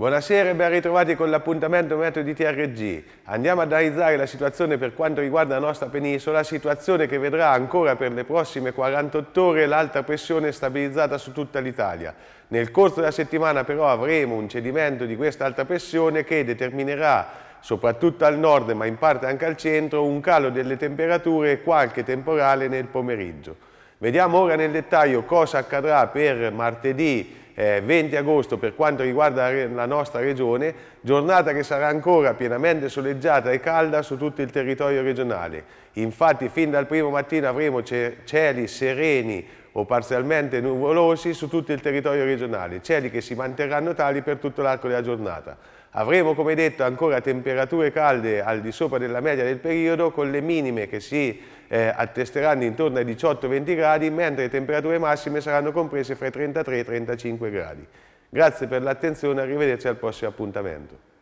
Buonasera e ben ritrovati con l'appuntamento Meteo di TRG. Andiamo ad analizzare la situazione per quanto riguarda la nostra penisola, situazione che vedrà ancora per le prossime 48 ore l'alta pressione stabilizzata su tutta l'Italia. Nel corso della settimana però avremo un cedimento di questa alta pressione che determinerà, soprattutto al nord ma in parte anche al centro, un calo delle temperature e qualche temporale nel pomeriggio. Vediamo ora nel dettaglio cosa accadrà per martedì 20 agosto per quanto riguarda la nostra regione, giornata che sarà ancora pienamente soleggiata e calda su tutto il territorio regionale. Infatti fin dal primo mattino avremo cieli sereni o parzialmente nuvolosi su tutto il territorio regionale, cieli che si manterranno tali per tutto l'arco della giornata. Avremo, come detto, ancora temperature calde al di sopra della media del periodo, con le minime che si attesteranno intorno ai 18-20 gradi, mentre le temperature massime saranno comprese fra i 33 e i 35 gradi. Grazie per l'attenzione, arrivederci al prossimo appuntamento.